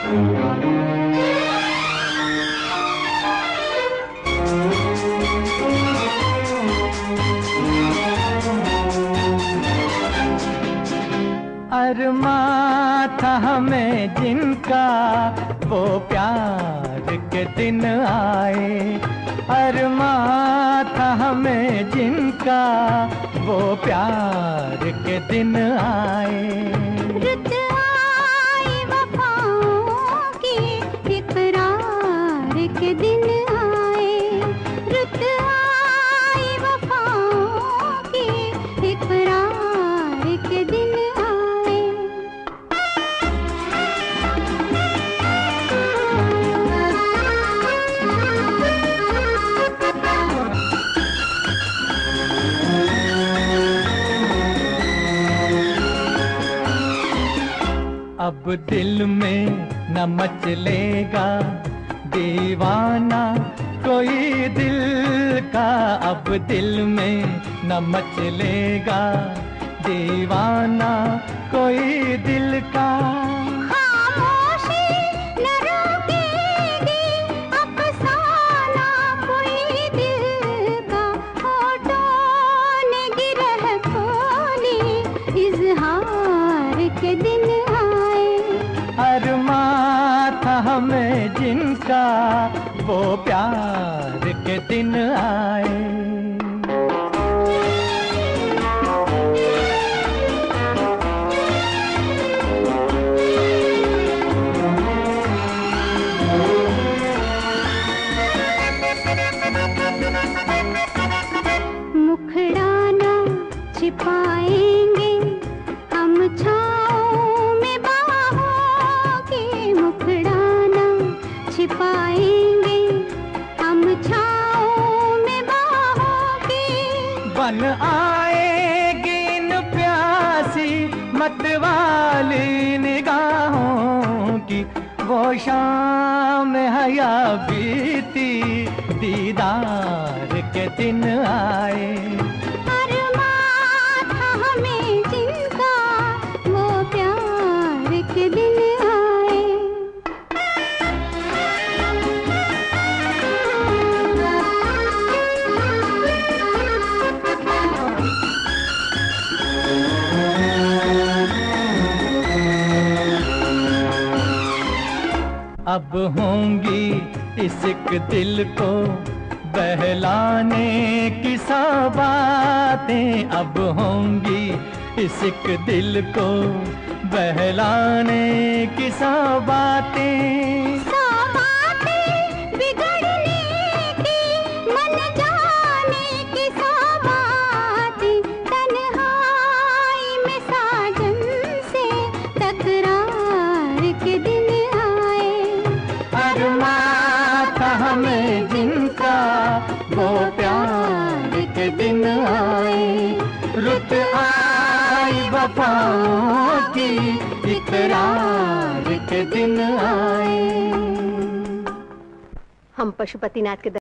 अरमां था हमें जिनका वो प्यार के दिन आए। अरमां था हमें जिनका वो प्यार के दिन आए। रुत आई वफाओं की इकरार के दिन आए। रुत आई वफाओं की इकरार के दिन आए। अब दिल में न मचलेगा दीवाना कोई दिल का। अब दिल में न मचलेगा दीवाना कोई दिल का। खामोशी न रोकेगी अफसाना कोई दिल का। होठों ने गिरह खोली इज़हार के दिन आए। अरमां था हमें जिनका वो प्यार के दिन आए। मुखड़ाना छिपाएंगे हम छाँव में बाहों की। मुखड़ाना छिपाएंगे हम छाँव में बाहों की। बन आएगी इन प्यासी मतवाली निगाहों की। वो शाम हया बीती दीदार के दिन आए। अरमां था हमें जिनका वो प्यार के दिन आए। अब होंगी इश्क दिल को बहलाने की सब बातें। अब होंगी इश्क दिल को बहलाने की सब बातें। सौ बातें बिगड़ने की मन जाने की सौ बातें। तन्हाई में साजन से तकरार के दिन आए। अरमां था हमें जिनका वो प्यार के दिन आए। रुत आई वफाओं की इकरार के दिन आए। हम पशुपतिनाथ के